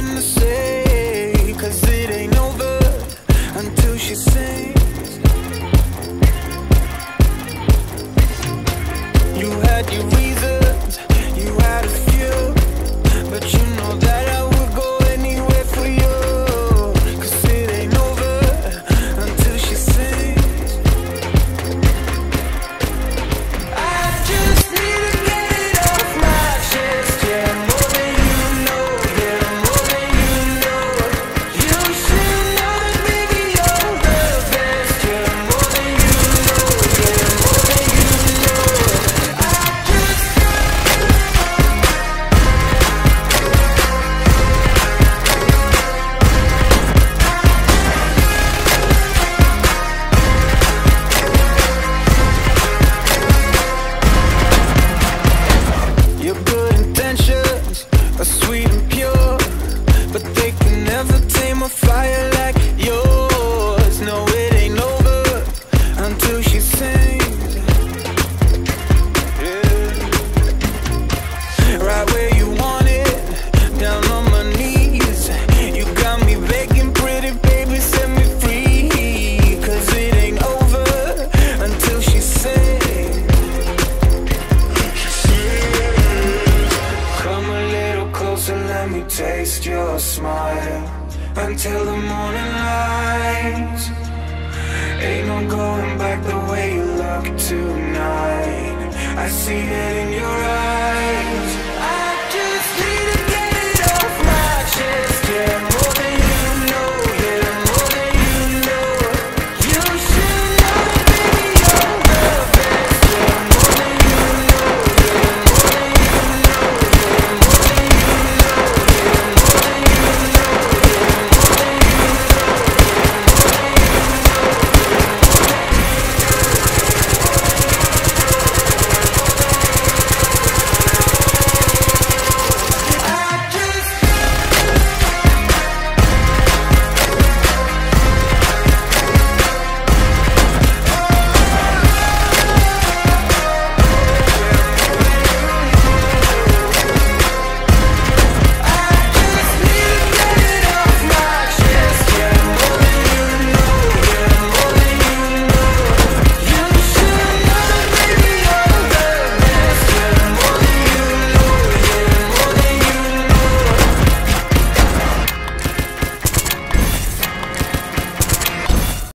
nothing to say, 'cause it ain't over until she sings. You had your reasons, you had a few, but you know that I would go anywhere for you. 'Cause it ain't over until she sings. I just need to get it off my chest, yeah, more than you know, yeah, more than you know. You should know that baby you're the best, yeah, more than you know, yeah, more than you know. Your good intentions are sweet and pure, but they can never tame a fire like yours. No, it ain't over until she sings. Yeah. Right where you want it, down on my knees. You got me begging, pretty baby, set me free. 'Cause it ain't over until she sings. Come a little closer, let me taste your smile until the morning light. Ain't no going back the way you look tonight. I see it in your eyes.